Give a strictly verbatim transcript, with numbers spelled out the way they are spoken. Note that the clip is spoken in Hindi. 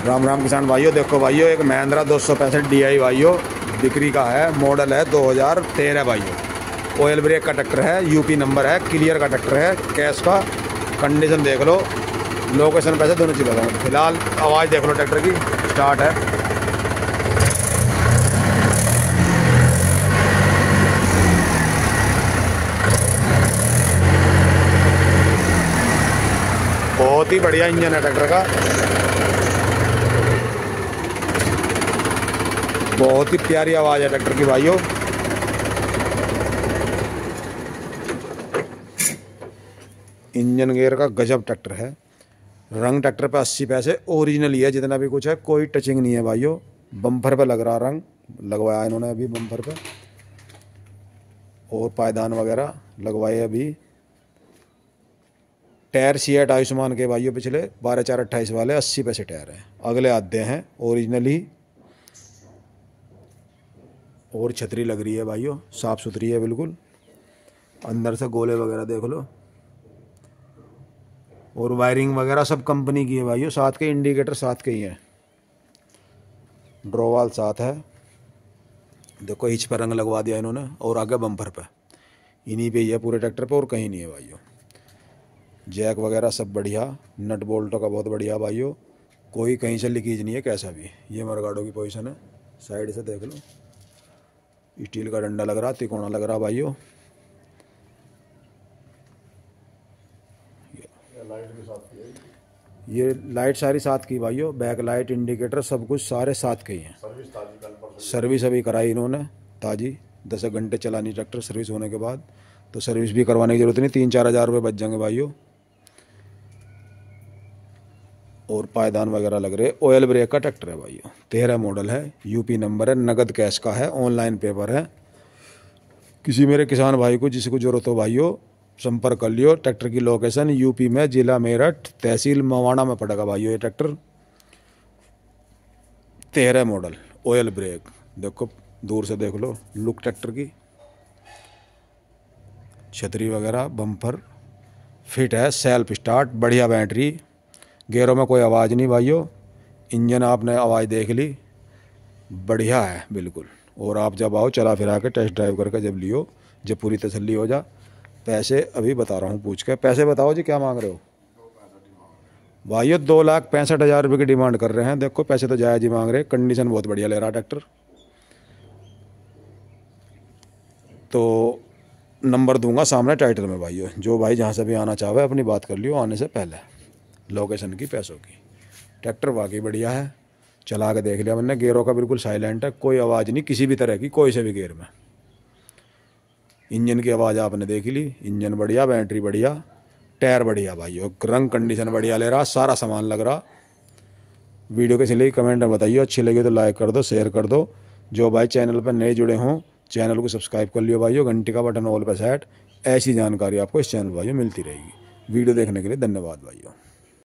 राम राम किसान भाइयों, देखो भाइयों एक महिंद्रा दो सौ पैंसठ डी आई भाइयों बिक्री का है। मॉडल है दो हज़ार तेरह भाइयों। ऑयल ब्रेक का ट्रैक्टर है, यूपी नंबर है, क्लियर का ट्रैक्टर है, कैश का। कंडीशन देख लो, लोकेशन पैसे दोनों चले गए। फिलहाल आवाज़ देख लो ट्रैक्टर की, स्टार्ट है। बहुत ही बढ़िया इंजन है ट्रैक्टर का, बहुत ही प्यारी आवाज़ है ट्रैक्टर की भाइयों। इंजन गेयर का गजब ट्रैक्टर है। रंग ट्रैक्टर पे अस्सी पैसे ओरिजिनल ही है, जितना भी कुछ है कोई टचिंग नहीं है भाइयों। बम्पर पे लग रहा रंग, लगवाया इन्होंने अभी बम्पर पे, और पायदान वगैरह लगवाए अभी। टायर सीएट आयुष्मान के भाइयों, पिछले बारह चार अट्ठाईस वाले अस्सी पैसे टायर हैं, अगले आधे हैं ओरिजिनल ही। और छतरी लग रही है भाइयों, साफ़ सुथरी है बिल्कुल। अंदर से गोले वगैरह देख लो, और वायरिंग वगैरह सब कंपनी की है भाइयों। साथ के इंडिकेटर साथ के ही हैं, ड्रोवाल साथ है। देखो हिच पर रंग लगवा दिया इन्होंने, और आगे बम्पर पे इन्हीं पे ही है पूरे ट्रैक्टर पे, और कहीं नहीं है भाइयों। जैक वगैरह सब बढ़िया, नट बोल्टों का बहुत बढ़िया भाइयों, कोई कहीं से लीकेज नहीं है कैसा भी। ये मरगाडो की पोजीशन है, साइड से देख लो। स्टील का डंडा लग रहा, तिकोना लग रहा भाइयों। ये लाइट सारी साथ की भाइयों, बैक लाइट इंडिकेटर सब कुछ सारे साथ के ही हैं। सर्विस अभी कराई इन्होंने ताज़ी, दस घंटे चलानी ट्रैक्टर सर्विस होने के बाद, तो सर्विस भी करवाने की ज़रूरत नहीं। तीन चार हज़ार रुपये बच जाएंगे भाइयों। और पायदान वगैरह लग रहे। ऑयल ब्रेक का ट्रैक्टर है भाइयों, तेरह मॉडल है, यूपी नंबर है, नगद कैश का है, ऑनलाइन पेपर है। किसी मेरे किसान भाई को जिसको जरूरत हो भाइयों संपर्क कर लियो। ट्रैक्टर की लोकेशन यूपी में, जिला मेरठ, तहसील मवाना में पड़ेगा भाइयों ये ट्रैक्टर। तेरह मॉडल, ऑयल ब्रेक, देखो दूर से देख लो लुक ट्रैक्टर की। छतरी वगैरह बम्पर फिट है, सेल्फ स्टार्ट, बढ़िया बैटरी, गेयरों में कोई आवाज़ नहीं भाइयों। इंजन आपने आवाज़ देख ली, बढ़िया है बिल्कुल। और आप जब आओ चला फिरा के टेस्ट ड्राइव करके जब लियो, जब पूरी तसल्ली हो जा। पैसे अभी बता रहा हूँ पूछ के। पैसे बताओ जी, क्या मांग रहे हो भाइयों? दो लाख पैंसठ हज़ार रुपये की डिमांड कर रहे हैं। देखो पैसे तो जायज़ ही मांग रहे हैं, कंडीशन बहुत बढ़िया ले रहा ट्रैक्टर। तो नंबर दूंगा सामने टाइटल में भाइयों, जो भाई जहाँ से भी आना चाहे अपनी बात कर लियो आने से पहले, लोकेशन की, पैसों की। ट्रैक्टर वाकई बढ़िया है, चला के देख लिया मैंने। गेयरों का बिल्कुल साइलेंट है, कोई आवाज़ नहीं किसी भी तरह की, कोई से भी गेयर में। इंजन की आवाज़ आपने देख ली, इंजन बढ़िया, बैटरी बढ़िया, टायर बढ़िया भाइयों, रंग कंडीशन बढ़िया ले रहा, सारा सामान लग रहा। वीडियो कैसी लगी कमेंट में बताइए, अच्छी लगी तो लाइक कर दो, शेयर कर दो। जो भाई चैनल पर नए जुड़े हों चैनल को सब्सक्राइब कर लियो भाइयों, घंटी का बटन ऑल पर सेट। ऐसी जानकारी आपको इस चैनल भाइयों मिलती रहेगी। वीडियो देखने के लिए धन्यवाद भाइयों।